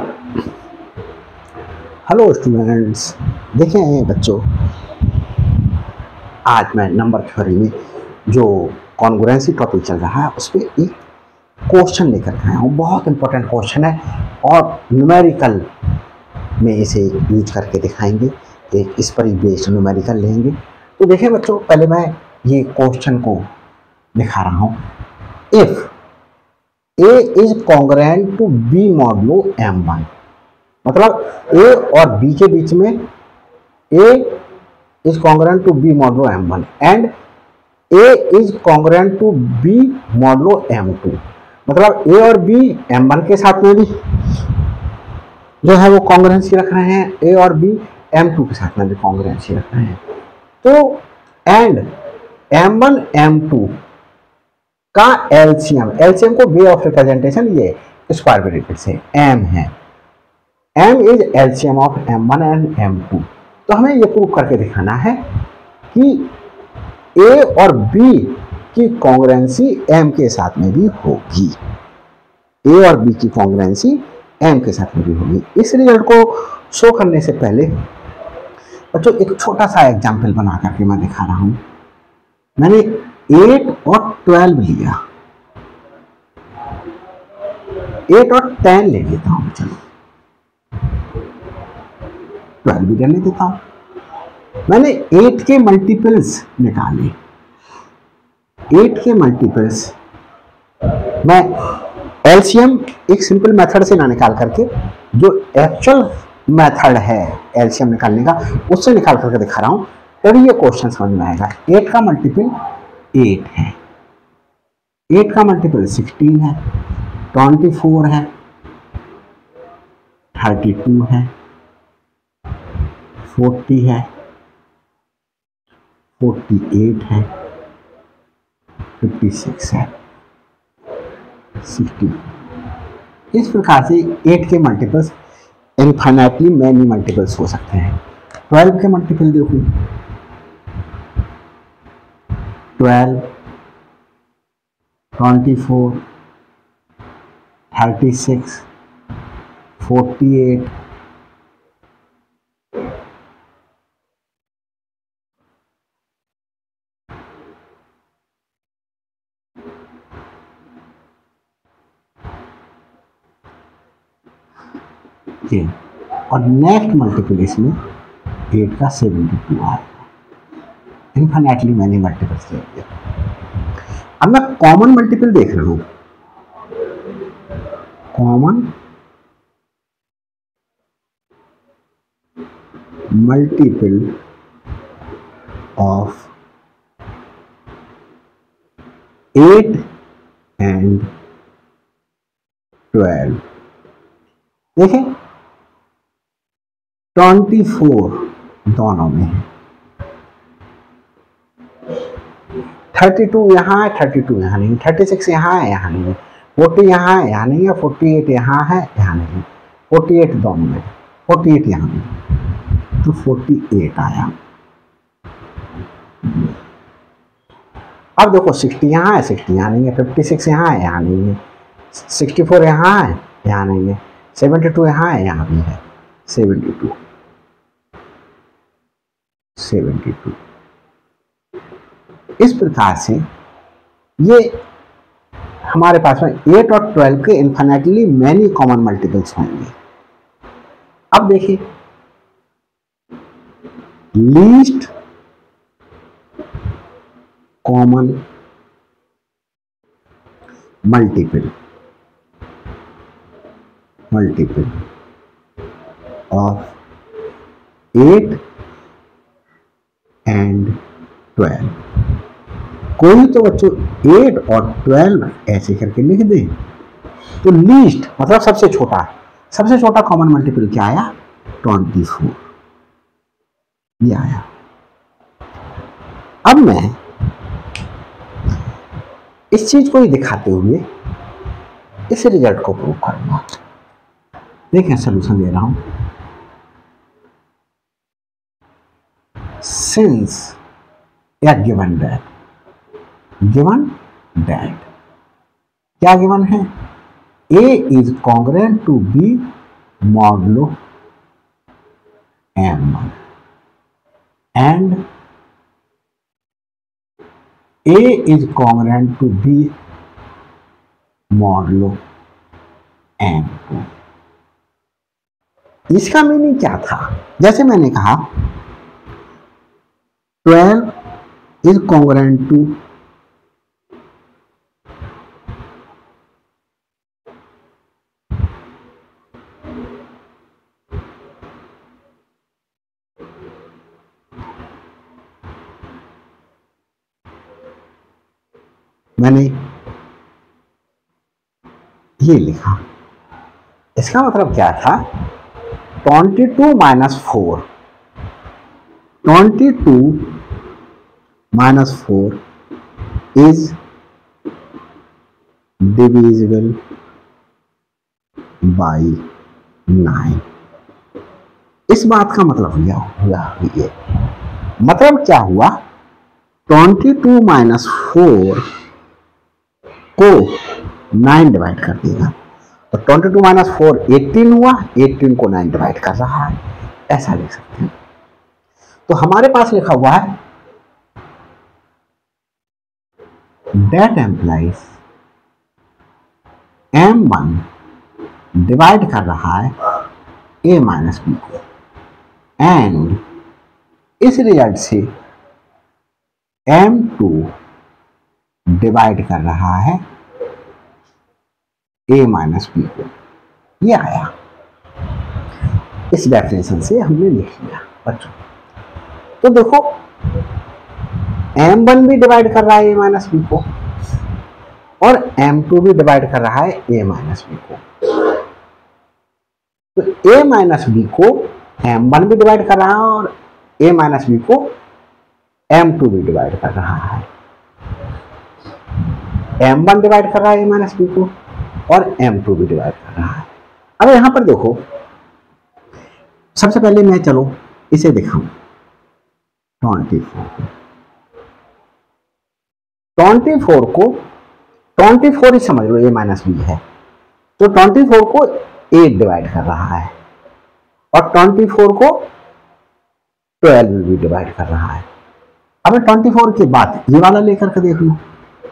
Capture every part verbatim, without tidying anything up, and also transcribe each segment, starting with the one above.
Hello students, देखें बच्चों, आज मैं नंबर थ्योरी में जो कॉन्ग्रुएंसी टॉपिक चल रहा है उस पर एक क्वेश्चन लेकर के आया हूँ। बहुत इंपॉर्टेंट क्वेश्चन है और न्यूमेरिकल में इसे यूज करके दिखाएंगे। एक इस पर ही बेस्ड न्यूमेरिकल लेंगे। तो देखें बच्चों, पहले मैं ये क्वेश्चन को दिखा रहा हूँ। If A is congruent to B modulo M one, मतलब ए और बी के बीच में A is congruent to B modulo M one and A is congruent to B modulo M two, मतलब ए और बी एम वन के साथ में भी जो है वो कॉन्ग्रुएंसी रख रहे हैं, ए और बी एम टू के साथ में भी कॉन्ग्रुएंसी रख रहे हैं। तो and M one M two का एलसीएम, एलसीएम को वे ऑफ रिप्रेजेंटेशन ये स्क्वायर ब्रैकेट से एम है, m is LCM of M one and M two. तो हमें ये प्रूव करके दिखाना है कि a और b की कॉन्ग्रुएंसी m के साथ में भी होगी, a और b की कॉन्ग्रुएंसी m के साथ में भी होगी। इस रिजल्ट को शो करने से पहले बच्चों एक छोटा सा एग्जाम्पल बना करके मैं दिखा रहा हूं। मैंने एट और ट्वेल्व लिया, एट और टेन ले लेता हूं, चलो ट्वेल्व भी करने देता हूं। मैंने एट के मल्टीपल्स निकाले, एट के मल्टीपल्स मैं एलसीएम एक सिंपल मेथड से ना निकाल करके जो एक्चुअल मेथड है एलसीएम निकालने का उससे निकाल करके दिखा रहा हूं, तभी ये क्वेश्चन समझ में आएगा। एट का मल्टीपल एट है, एट का मल्टीपल सिक्सटीन है, ट्वेंटी फोर है, थर्टी टू है, फोर्टी है, फोर्टी एट है, फिफ्टी सिक्स है, सिक्सटी। इस प्रकार से एट के मल्टीपल्स इनफाइनाइटली मैनी मल्टीपल्स हो सकते हैं। ट्वेल्व के मल्टीपल देखो, twelve, twenty four, thirty six, forty eight, और नेक्स्ट मल्टीपल इसमें एट का सेवेंटी टू आएगा। इनफाइनाइटली मैनी मल्टीपल्स ले लिया। अब मैं कॉमन मल्टीपल देख रहा हूं, common multiple of eight and twelve. देखें ट्वेंटी फोर दोनों में है, थर्टी टू यहाँ है, थर्टी टू यहाँ नहीं, थर्टी सिक्स यहाँ है, यहाँ नहीं, फोर्टी यहाँ है, यहाँ नहीं है, फोर्टी एट यहाँ है, यहाँ नहीं, फोर्टी एट दोनों में, फोर्टी एट यहाँ नहीं, तो फोर्टी एट आया। अब देखो सिक्सटी यहाँ है, सिक्सटी यहाँ नहीं है, फिफ्टी सिक्स यहाँ है, यहाँ नहीं है, सिक्सटी फोर यहाँ है, यहाँ नहीं है, सेवेंटी टू यहाँ है, यहाँ भी है, सेवेंटी टू, सेवेंटी टू। इस प्रकार से ये हमारे पास में एट और ट्वेल्व के इनफाइनाइटली मैनी कॉमन मल्टीपल्स होंगे। अब देखिए least common multiple multiple of eight and twelve. कोई तो बच्चों एट और ट्वेल्व ऐसे करके लिख दें तो लीस्ट मतलब सबसे छोटा, सबसे छोटा कॉमन मल्टीपल क्या आया? ट्वेंटी फोर, ये आया। अब मैं इस चीज को ही दिखाते हुए इस रिजल्ट को प्रूव करूंगा। देखें सलूशन दे रहा हूं। सिंस या गिवन दैट, गिवन दैट क्या गिवन है? A is congruent to B modulo M one and A is congruent to B modulo M two. इसका मीनिंग क्या था? जैसे मैंने कहा ट्वेल्व इज कॉन्ग्रुएंट टू मैंने ये लिखा, इसका मतलब क्या था? Twenty two minus four, twenty two minus four is divisible by nine. इस बात का मतलब हुआ हुआ ये मतलब क्या हुआ? ट्वेंटी टू माइनस फोर को नाइन डिवाइड कर देगा, तो twenty two minus four eighteen हुआ, एटीन को नाइन डिवाइड कर रहा है, ऐसा लिख सकते हैं। तो हमारे पास लिखा हुआ है that implies M one divide कर रहा है ए माइनस बी को, एंड इस रिजल्ट से एम टू डिवाइड कर रहा है ए माइनस बी को। ये आया, इस डेफिनेशन से हमने लिख लिया बच्चों। तो देखो एम वन भी डिवाइड कर रहा है ए माइनस बी को और एम टू भी डिवाइड कर रहा है ए माइनस बी को। तो ए माइनस बी को एम वन भी डिवाइड कर रहा है और ए माइनस बी को एम टू भी डिवाइड कर रहा है। एम वन डिवाइड कर रहा है ए माइनस बी को और एम टू भी डिवाइड कर रहा है। अब यहां पर देखो, सबसे पहले मैं चलो इसे दिखाऊं, ट्वेंटी फोर ट्वेंटी फोर को ट्वेंटी फोर ही समझ लो ए माइनस बी है, तो ट्वेंटी फोर को एट डिवाइड कर रहा है और ट्वेंटी फोर को ट्वेल्व भी डिवाइड कर रहा है। अब मैं ट्वेंटी फोर के बाद ये वाला लेकर के देख लूं,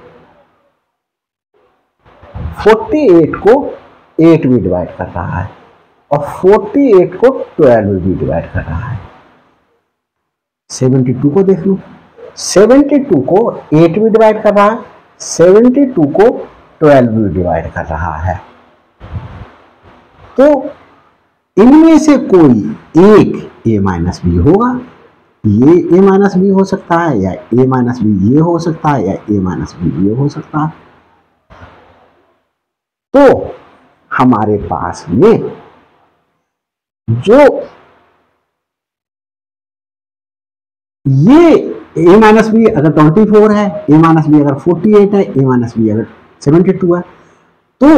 फोर्टी एट को एट भी डिवाइड कर रहा है और फोर्टी एट को ट्वेल्व भी डिवाइड कर रहा है। सेवेंटी टू को देख लो, सेवेंटी टू को एट भी डिवाइड कर रहा है, सेवेंटी टू को ट्वेल्व भी डिवाइड कर रहा है। तो इनमें से कोई एक ए माइनस बी होगा, ये ए माइनस बी हो सकता है या ए माइनस बी ये हो सकता है या ए माइनस बी ये हो सकता है। तो हमारे पास में जो ये ए माइनस बी अगर ट्वेंटी फोर है, ए माइनस बी अगर फोर्टी एट है, ए माइनस बी अगर सेवेंटी टू है, तो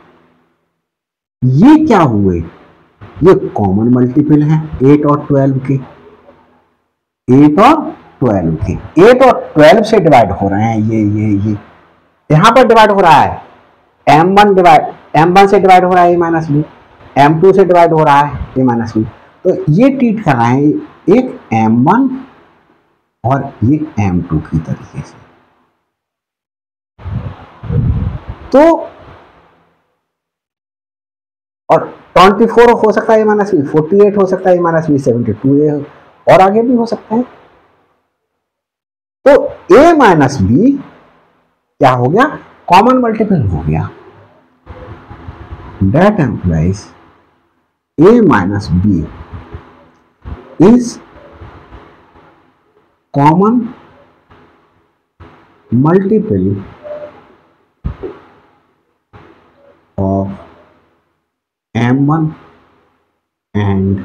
ये क्या हुए? ये कॉमन मल्टीपल है एट और ट्वेल्व के, एट और ट्वेल्व के, एट और ट्वेल्व से डिवाइड हो रहे हैं। ये ये ये यहां पर डिवाइड हो रहा है M one divide M one से डिवाइड हो रहा है A minus B, M two से डिवाइड हो रहा है ए माइनस बी। तो ये ट्रीट कर रहे हैं एक एम वन और ये एम टू की तरीके से। तो और ट्वेंटी फोर हो सकता है A minus B, forty eight हो सकता है A minus B, seventy two A और आगे भी हो सकता है। तो ए माइनस बी क्या हो गया? कॉमन मल्टीपल हो गया। That implies a minus b is common multiple of M one and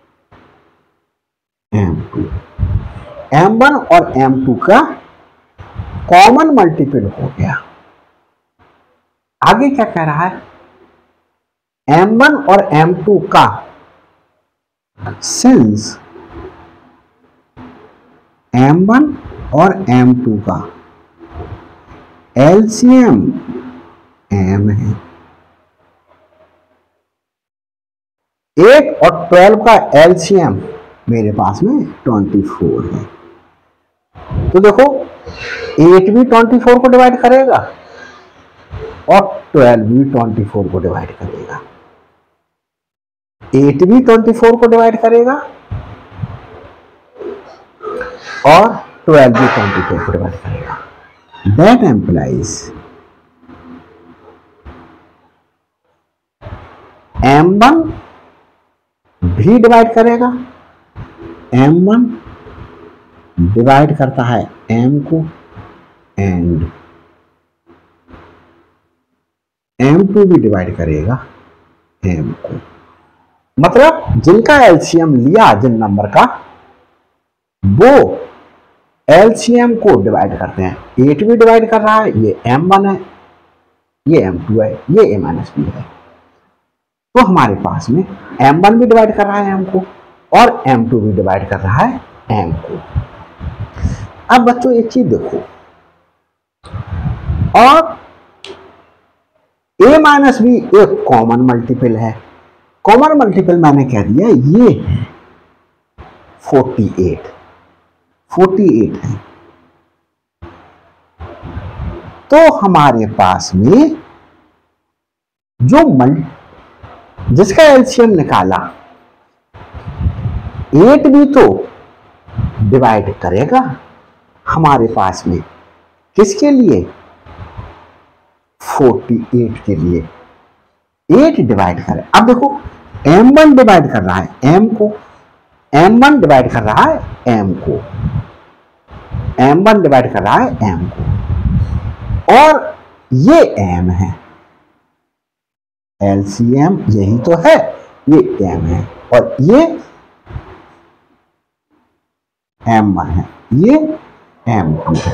M two. M one और एम टू का कॉमन मल्टीपल हो गया। आगे क्या कह रहा है? एम वन और एम टू का सिंस एम वन और एम टू का एलसीएम एम है, एट और ट्वेल्व का एलसीएम मेरे पास में ट्वेंटी फोर है। तो देखो एट भी ट्वेंटी फोर को डिवाइड करेगा और ट्वेल्व भी ट्वेंटी फोर को डिवाइड करेगा। एट भी ट्वेंटी फोर को डिवाइड करेगा और ट्वेल्व भी ट्वेंटी फोर को डिवाइड करेगा। दैट एम्प्लाइज एम वन भी डिवाइड करेगा, एम वन डिवाइड करता है एम को एंड एम टू भी डिवाइड करेगा एम को। मतलब जिनका एलसीएम लिया जिन नंबर का, वो एलसीएम को डिवाइड करते हैं। एट भी डिवाइड कर रहा है, ये एम वन है, ये एम टू है, ये ए माइनस बी है। तो हमारे पास में एम वन भी डिवाइड कर रहा है एम को और एम टू भी डिवाइड कर रहा है एम को। अब बच्चों एक चीज देखो, और ए माइनस बी एक कॉमन मल्टीपल है। कॉमन मल्टीपल मैंने कह दिया ये है फोर्टी एट, फोर्टी एट है। तो हमारे पास में जो मल्टी जिसका एलसीएम निकाला, एट भी तो डिवाइड करेगा हमारे पास में किसके लिए, फोर्टी एट के लिए। एट डिवाइड करे, अब देखो एम वन डिवाइड कर रहा है एम को, एम वन डिवाइड कर रहा है एम को, एम वन डिवाइड कर रहा है एम को, और ये एम है, एलसीएम यही तो है, ये एम है और ये एम वन है, ये एम टू है।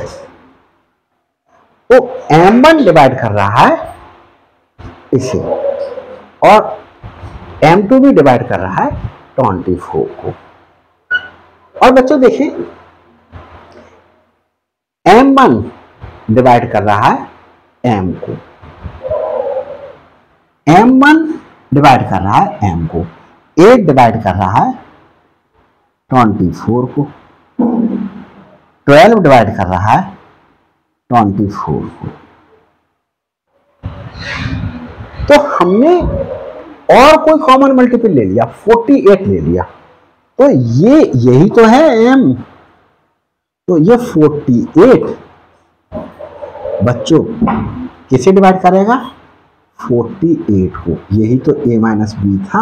तो एम वन डिवाइड कर रहा है इसे और एम टू भी डिवाइड कर रहा है ट्वेंटी फोर को। और बच्चों देखिए एम वन डिवाइड कर रहा है एम को, एम वन डिवाइड कर रहा है एम को, एट डिवाइड कर रहा है ट्वेंटी फोर को, ट्वेल्व डिवाइड कर रहा है ट्वेंटी फोर को। तो हमने और कोई कॉमन मल्टीपल ले लिया, फोर्टी एट ले लिया, तो ये यही तो है एम, तो ये फोर्टी एट बच्चों किसे डिवाइड करेगा, फोर्टी एट को। यही तो ए माइनस बी था,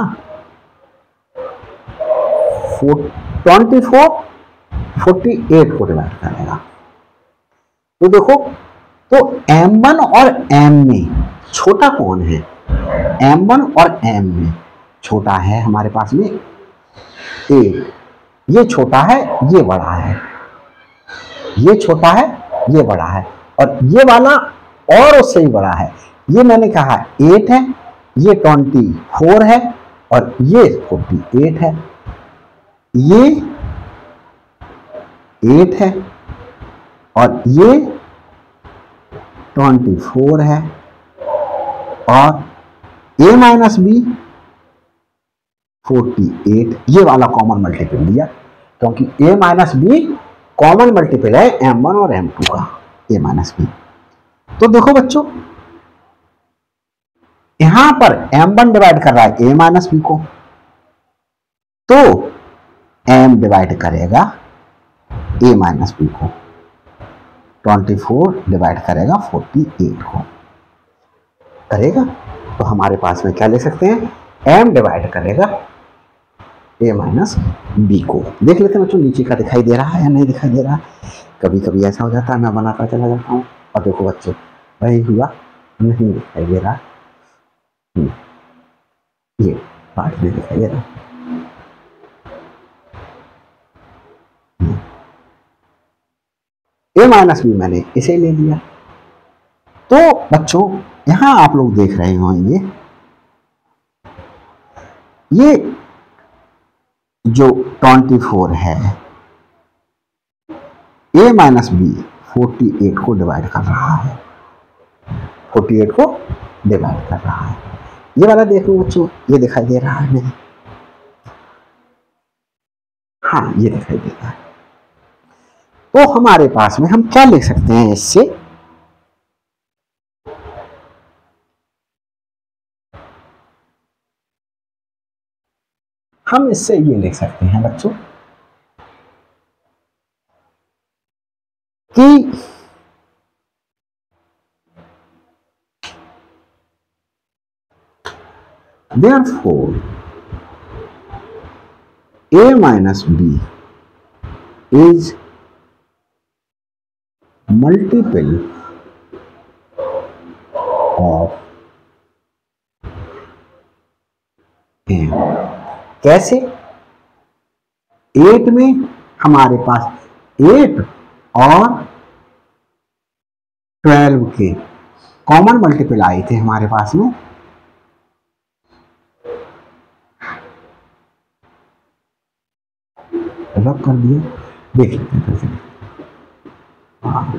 ट्वेंटी फोर फोर्टी एट को डिवाइड करेगा। तो देखो तो एम वन और एम में छोटा कौन है, एम वन और एम में छोटा है हमारे पास में ए, ये छोटा है ये बड़ा है, ये छोटा है ये बड़ा है, और ये वाला और उससे ही बड़ा है। ये मैंने कहा एट है, ये ट्वेंटी फोर है और ये फोर्टी एट है, ये एट है और ये ट्वेंटी फोर है, और A minus B forty eight, ये वाला कॉमन मल्टीपल लिया क्योंकि A minus B common multiple है एम वन और एम टू का, ए माइनस बी। तो देखो बच्चों यहां पर एम वन डिवाइड कर रहा है ए माइनस बी को, तो एम डिवाइड करेगा ए माइनस बी को, ट्वेंटी फोर डिवाइड करेगा फोर्टी एट को, करेगा। तो हमारे पास में क्या ले सकते हैं, एम डिवाइड करेगा ए माइनस बी को। देख लेते हैं बच्चों नीचे का दिखाई दे रहा है या नहीं दिखाई दे रहा है। कभी कभी ऐसा हो जाता है मैं बनाता चला जाता हूँ और देखो बच्चों वही हुआ, नहीं दिखाई दे रहा, ये पार्ट नहीं दिखाई दे रहा। ए माइनस बी मैंने इसे ले लिया। तो बच्चों यहां आप लोग देख रहे होंगे ये जो ट्वेंटी फोर है A minus B forty eight को डिवाइड कर रहा है, फोर्टी एट को डिवाइड कर रहा है। ये वाला देखो बच्चों ये दिखाई दे रहा है नहीं, हाँ ये दिखाई देता है। तो हमारे पास में हम क्या लिख सकते हैं इससे, हम इससे ये लिख सकते हैं बच्चों कि therefore a minus b is multiple of m। कैसे? एट में हमारे पास एट और ट्वेल्व के कॉमन मल्टीपल आए थे हमारे पास में, रब कर दिया, देख लेते हैं कैसे। हाँ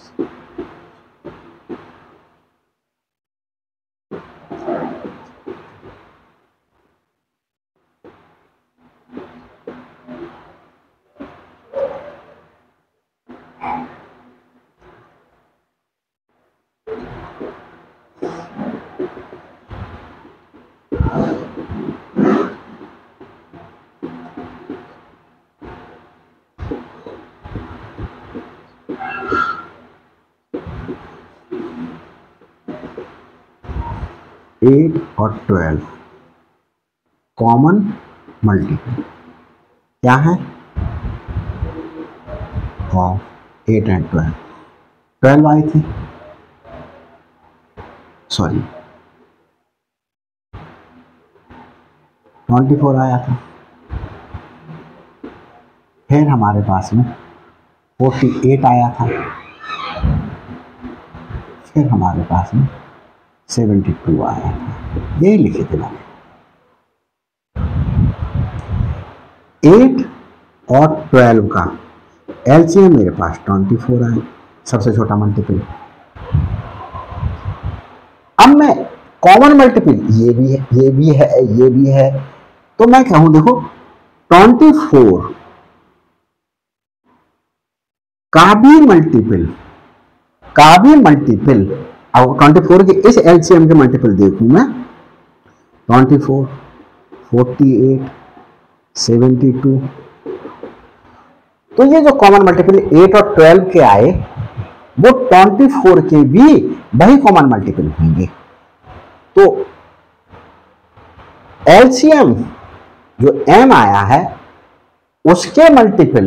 एट और ट्वेल्व कॉमन मल्टीपल क्या है of eight and twelve. Twelve आए थे, सॉरी ट्वेंटी फोर आया था, फिर हमारे पास में फोर्टी एट आया था, फिर हमारे पास में सेवेंटी टू आया था। ये लिखे थे मैंने। एट और ट्वेल्व का एलसीएम मेरे पास ट्वेंटी फोर आया, सबसे छोटा मल्टीपल। अब मैं कॉमन मल्टीपल ये भी है, ये भी है, ये भी है, तो मैं कहूं देखो ट्वेंटी फोर का भी मल्टीपल, का भी मल्टीपल, अब ट्वेंटी फोर के इस एलसीएम के मल्टीपल देखूं मैं, twenty four, forty eight, seventy two, तो ये जो कॉमन मल्टीपल एट और ट्वेल्व के आए वो ट्वेंटी फोर के भी वही कॉमन मल्टीपल होंगे। तो एलसीएम जो m आया है उसके मल्टीपल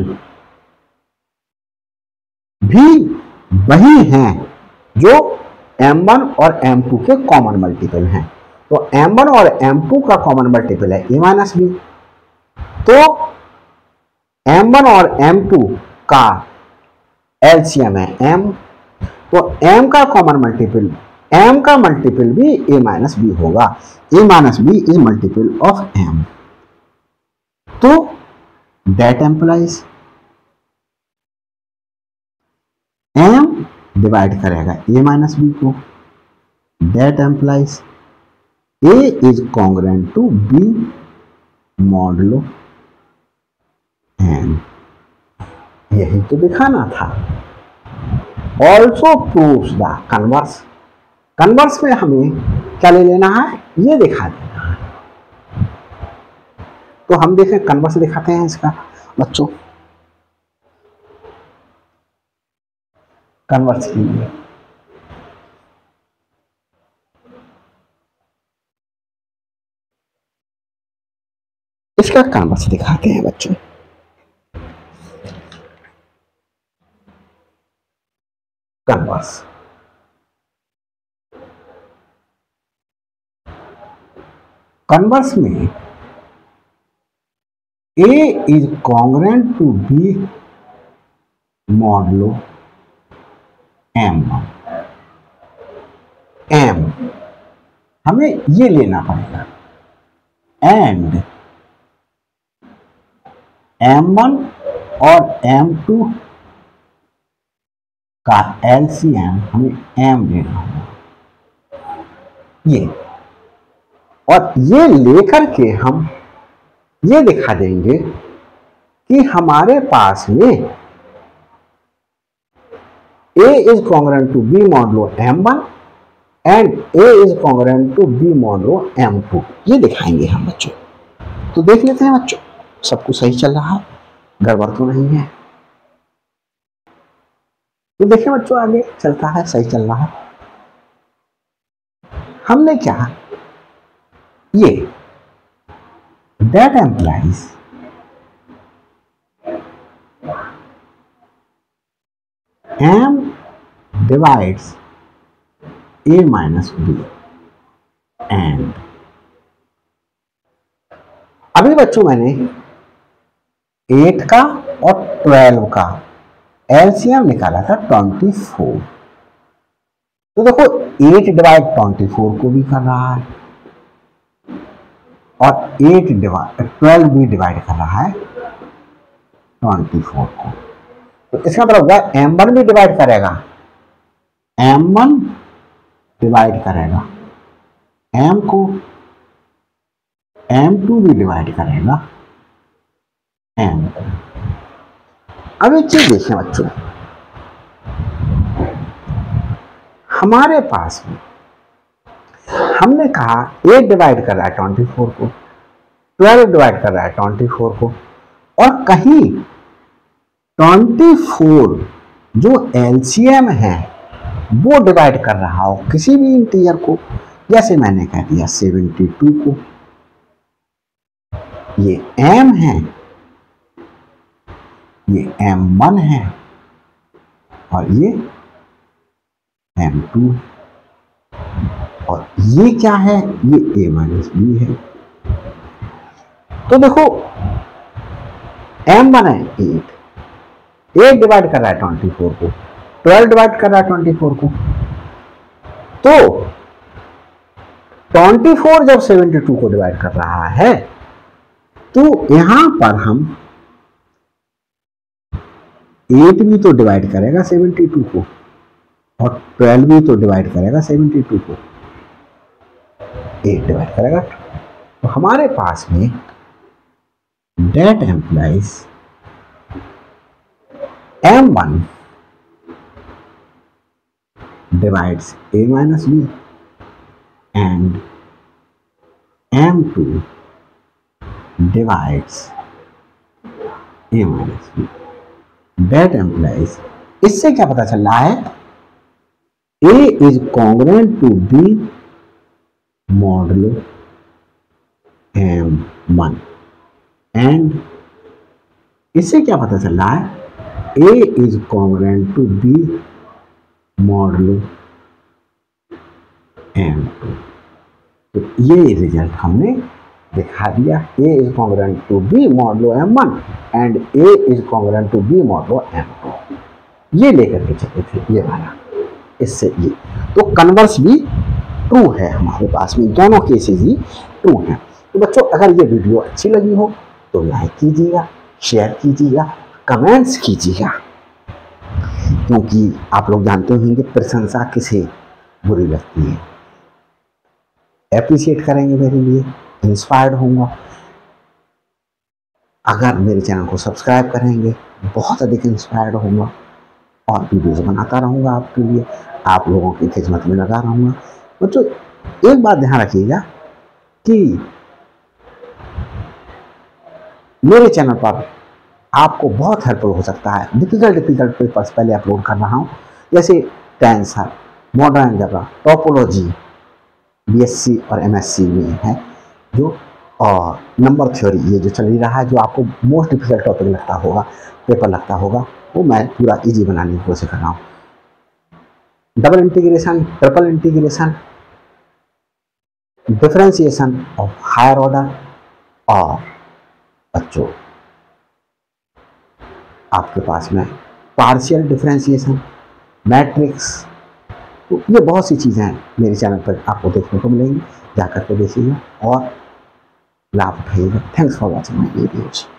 भी वही हैं जो एम वन और एम टू के कॉमन मल्टीपल हैं। तो एम वन और एम टू का कॉमन मल्टीपल है a माइनस बी, तो एम वन और एम टू का एलसीएम है m, तो m का कॉमन मल्टीपल, m का मल्टीपल भी a माइनस बी होगा। a minus B is multiple of m, तो दैट एम्प्लाइज m डिवाइड करेगा a माइनस बी को, that implies a is congruent to b modulo m। यही तो दिखाना था। Also proves the converse, converse में हमें क्या ले लेना है, ये दिखा देना है। तो हम देखें कन्वर्स दिखाते हैं इसका बच्चों, कन्वर्स के लिए इसका कन्वर्स दिखाते हैं बच्चों। कन्वर्स कन्वर्स में A is congruent to B modulo M। M हमें ये लेना पड़ेगा, एंड एम वन और एम टू का एलसीएम हमें m लेना होगा, ये, और ये लेकर के हम ये दिखा देंगे कि हमारे पास में A is congruent to B modulo M one and A is congruent to B modulo M two, ये दिखाएंगे हम बच्चों। तो देख लेते हैं बच्चों, सब कुछ सही चल रहा है, गड़बड़ तो नहीं है। तो देखिए बच्चों, आगे चलता है, सही चल रहा है। हमने क्या, ये that implies M divides A minus B and अभी बच्चों मैंने एट का और ट्वेल्व का एलसीएम निकाला था ट्वेंटी फोर। तो देखो एट डिवाइड ट्वेंटी फोर को भी कर रहा है और एट डिवाइड ट्वेल्व भी डिवाइड कर रहा है ट्वेंटी फोर को। तो इसका मतलब हुआ एम वन भी डिवाइड करेगा, एम वन डिवाइड करेगा एम को, एम टू भी डिवाइड करेगा एम को। अब एक चीज देखें बच्चों, हमारे पास में हमने कहा एट डिवाइड कर रहा है ट्वेंटी फोर को, ट्वेल्व डिवाइड कर रहा है ट्वेंटी फोर को, और कहीं ट्वेंटी फोर जो एलसीएम है वो डिवाइड कर रहा हो किसी भी इंटीजर को, जैसे मैंने कह दिया सेवेंटी टू को, ये m है, ये एम वन है और ये एम टू, और ये क्या है, ये a माइनस बी है। तो देखो एम वन है एट, एट डिवाइड कर रहा है ट्वेंटी फोर को, ट्वेल्व डिवाइड कर रहा है ट्वेंटी फोर को, तो ट्वेंटी फोर जब सेवेंटी टू को डिवाइड कर रहा है तो यहां पर हम एट भी तो डिवाइड करेगा सेवेंटी टू को और ट्वेल्व भी तो डिवाइड करेगा सेवेंटी टू को, एट डिवाइड करेगा। तो हमारे पास में that implies M one divides A minus B and M two divides A minus B. That implies, इससे क्या पता चल रहा है, A is congruent to B modulo M one and इससे क्या पता चल रहा है, A is congruent to B modulo M two. तो ये रिजल्ट हमने दिखा दिया, A is congruent to B modulo M one and A is congruent to B modulo M two, ये लेकर के चले थे ये वाला, इससे ये। तो कन्वर्स भी ट्रू है हमारे पास में, दोनों केसेस ही ट्रू हैं। तो बच्चों अगर ये वीडियो अच्छी लगी हो तो लाइक कीजिएगा, शेयर कीजिएगा, कमेंट्स कीजिएगा, क्योंकि आप लोग जानते होंगे प्रशंसा किसे बुरी लगती है। एप्रिशिएट करेंगे मेरे लिए, इंस्पायर्ड होऊंगा। अगर मेरे चैनल को सब्सक्राइब करेंगे बहुत अधिक इंस्पायर्ड होऊंगा और वीडियोस बनाता रहूंगा आपके लिए, आप लोगों की खिदमत में लगा रहूंगा। बच्चों एक बात ध्यान रखिएगा कि मेरे चैनल पर आपको बहुत हेल्पफुल हो सकता है। डिफिकल्ट डिफिकल्ट पेपर्स पहले अपलोड कर रहा हूँ, जैसे tensor, modern algebra, topology BSc और एमएससी में है जो, और नंबर थ्योरी ये जो चल ही रहा है, जो आपको मोस्ट डिफिकल्ट टॉपिक लगता होगा, पेपर लगता होगा, वो मैं पूरा इजी बनाने की कोशिश कर रहा हूँ। Double integration, triple integration, differentiation of higher order, और बच्चों आपके पास में पार्शियल डिफरेंशिएशन, मैट्रिक्स, तो ये बहुत सी चीज़ें हैं मेरे चैनल पर आपको देखने को मिलेंगी, जाकर के देखिएगा और लाभ उठाइएगा। Thanks for watching my videos.